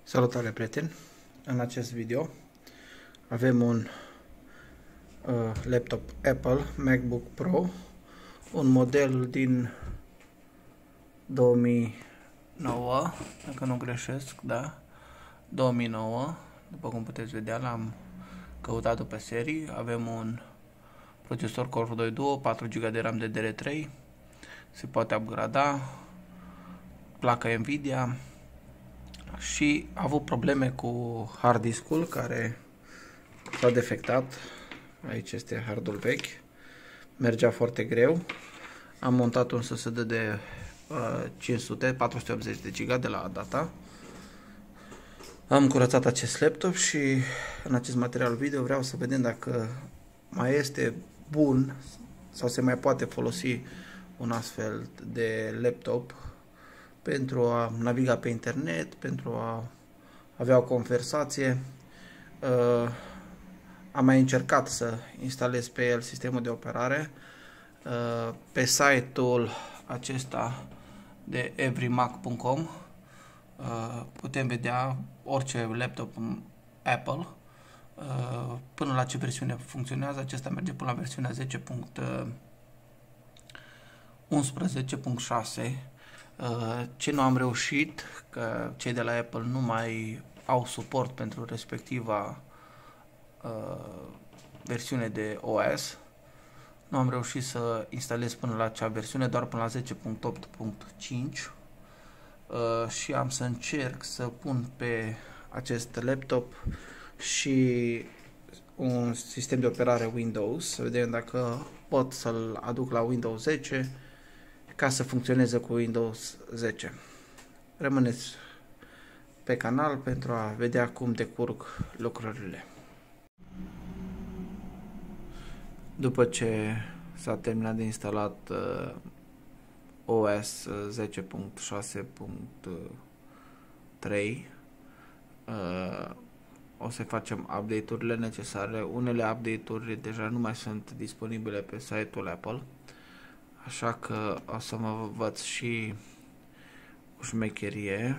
Salutare prieteni! În acest video avem un laptop Apple MacBook Pro, un model din 2009, dacă nu greșesc, da, 2009, după cum puteți vedea, l-am căutat pe serii. Avem un procesor Core 2 Duo, 4 GB de RAM DDR3, se poate upgrada, placa Nvidia. Și a avut probleme cu hard diskul care s-a defectat. Aici este hardul vechi. Mergea foarte greu. Am montat un SSD de 480 de GB de la data. Am curățat acest laptop și în acest material video vreau să vedem dacă mai este bun sau se mai poate folosi un astfel de laptop pentru a naviga pe internet, pentru a avea o conversație. Am mai încercat să instalez pe el sistemul de operare. Pe site-ul acesta de everymac.com putem vedea orice laptop Apple, până la ce versiune funcționează. Acesta merge până la versiunea 10.11.6. Ce nu am reușit, că cei de la Apple nu mai au suport pentru respectiva versiune de OS. Nu am reușit să instalez până la acea versiune, doar până la 10.8.5, și am să încerc să pun pe acest laptop și un sistem de operare Windows, să vedem dacă pot să-l aduc la Windows 10 ca să funcționeze cu Windows 10. Rămâneți pe canal pentru a vedea cum decurg lucrurile. După ce s-a terminat de instalat OS 10.6.3, o să facem update-urile necesare. Unele update-uri deja nu mai sunt disponibile pe site-ul Apple, așa că o să mă învăț și o șmecherie.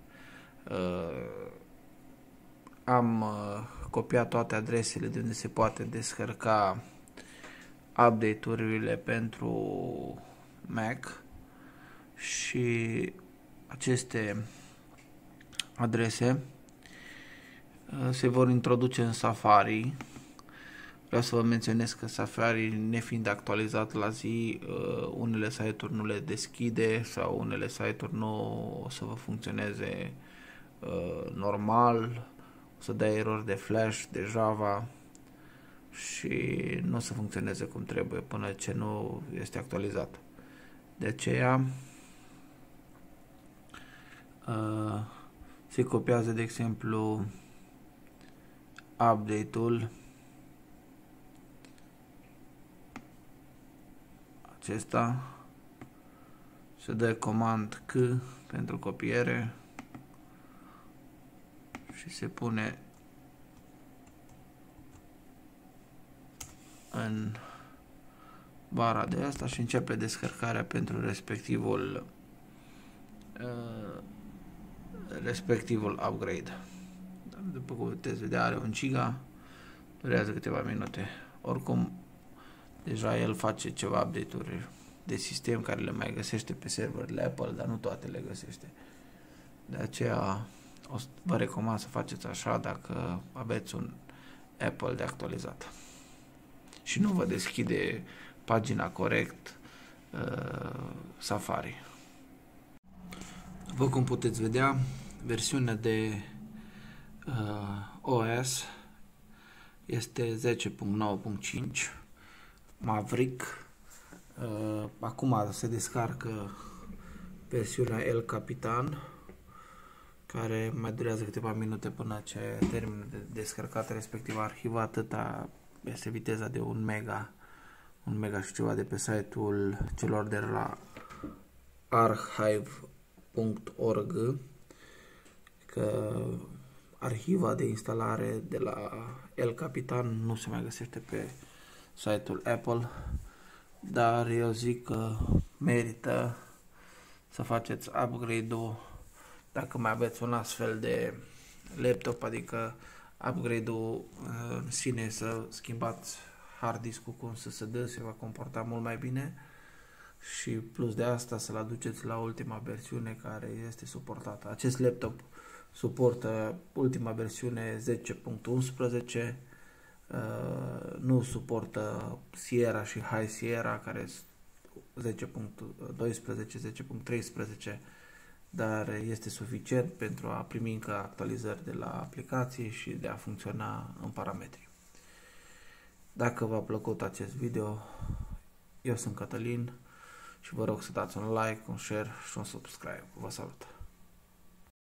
Am copiat toate adresele de unde se poate descărca update-urile pentru Mac și aceste adrese se vor introduce în Safari. Vreau să vă menționez că Safari, nefiind actualizat la zi, unele site-uri nu le deschide sau unele site-uri nu o să vă funcționeze normal, o să dea erori de Flash, de Java și nu o să funcționeze cum trebuie până ce nu este actualizat. De aceea se copiază, de exemplu, update-ul acesta, se dă comand C pentru copiere și se pune în bara de asta și începe descărcarea pentru respectivul upgrade. După cum puteți vedea, are 1 giga, durează câteva minute. Oricum, deja el face ceva update-uri de sistem care le mai găsește pe serverele Apple, dar nu toate le găsește. De aceea vă recomand să faceți așa dacă aveți un Apple de actualizat și nu vă deschide pagina corect Safari. După cum puteți vedea, versiunea de OS este 10.9.5 Maverick. Acum se descarcă versiunea El Capitan, care mai durează câteva minute până ce termină de descărcat respectiv arhivă. Atâta este viteza de 1 mega și ceva de pe site-ul celor de la archive.org, că arhiva de instalare de la El Capitan nu se mai găsește pe site-ul Apple, dar eu zic că merită să faceți upgrade-ul dacă mai aveți un astfel de laptop, adică upgrade-ul în sine, să schimbați hard disk-ul cu un SSD, se va comporta mult mai bine și plus de asta să-l aduceți la ultima versiune care este suportată. Acest laptop suportă ultima versiune 10.11, nu suportă Sierra și High Sierra care sunt 10.12, 10.13, dar este suficient pentru a primi încă actualizări de la aplicații și de a funcționa în parametri. Dacă v-a plăcut acest video, eu sunt Cătălin și vă rog să dați un like, un share și un subscribe. Vă salut!